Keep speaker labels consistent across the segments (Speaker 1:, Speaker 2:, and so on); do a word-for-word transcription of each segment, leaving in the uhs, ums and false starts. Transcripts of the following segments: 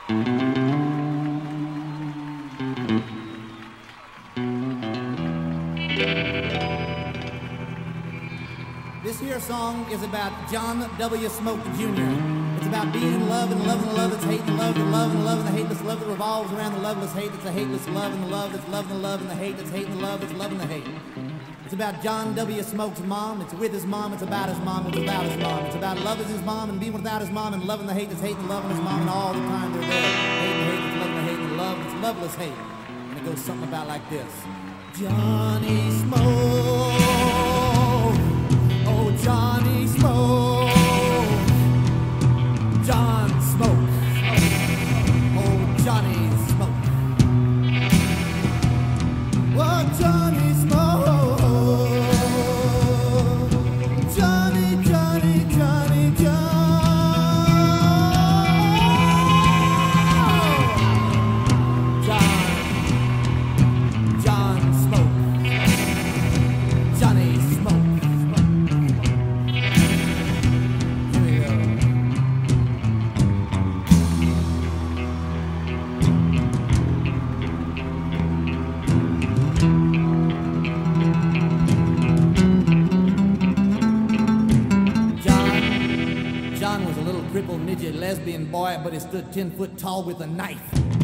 Speaker 1: This here song is about John W. Smoke Junior It's about being in love and loving the love that's hate and love the love and love and the hateless love that revolves around the loveless hate that's a hateless love and the love that's loving the love and the hate that's hating the love that's loving the hate. It's about John W. Smoke's mom. It's with his mom. It's about his mom. It's without his mom. It's about loving his mom and being without his mom and loving the hate that's hating the loving his mom and all the time they're there. Hating the hate that's loving the hate and the love that's loveless hate. And it goes something about like this. Johnny Smoke. Oh, Johnny Smoke. John Smoke. Oh, Johnny Smoke. Oh, Johnny Smoke. Johnny, Johnny, Johnny, John. John. John Smoke. Johnny Smoke. Here we go. John was a little crippled midget lesbian boy, but he stood ten foot tall with a knife.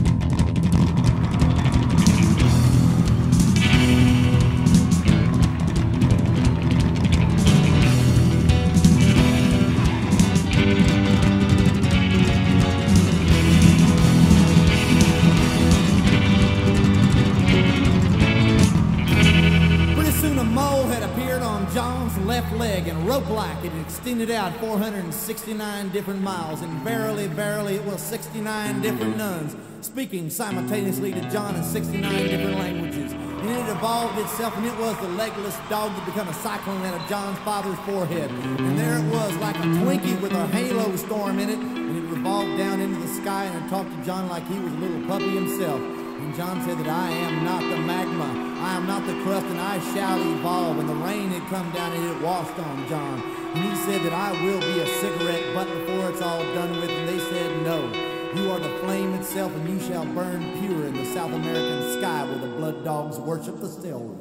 Speaker 1: Pretty soon a mole had appeared on John's left leg, and rope-like it had extended out four hundred sixty-nine different miles, and verily, verily, it was sixty-nine different nuns, speaking simultaneously to John in sixty-nine different languages. And it evolved itself, and it was the legless dog that became a cyclone out of John's father's forehead. And there it was, like a Twinkie with a halo storm in it, and it revolved down into the sky, and it talked to John like he was a little puppy himself. And John said that I am not the magma, I am not the crust, and I shall evolve. And the rain had come down and it washed on John. And he said that I will be a cigarette butt before it's all done with. And they said, no, you are the flame itself, and you shall burn pure in the South American sky where the blood dogs worship the celery.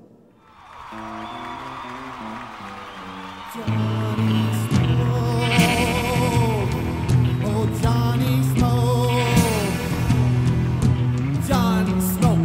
Speaker 1: Johnny Smoke, oh Johnny Smoke. John Smoke.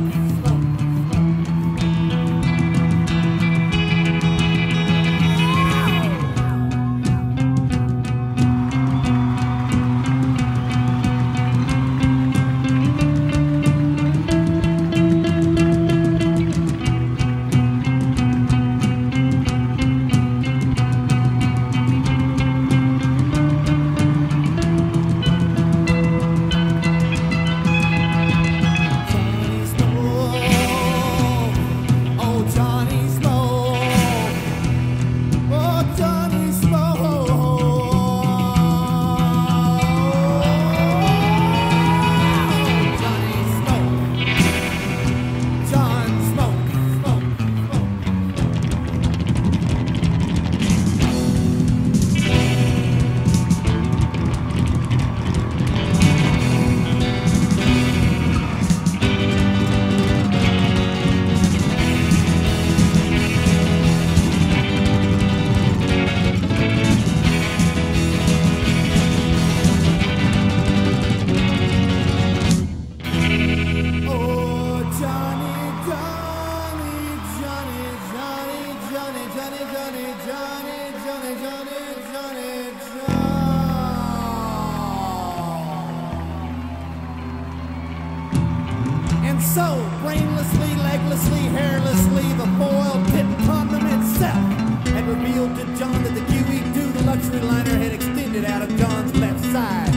Speaker 1: So, brainlessly, leglessly, hairlessly, the foil-tipped condom itself had revealed to John that the Q E two, the luxury liner, had extended out of John's left side.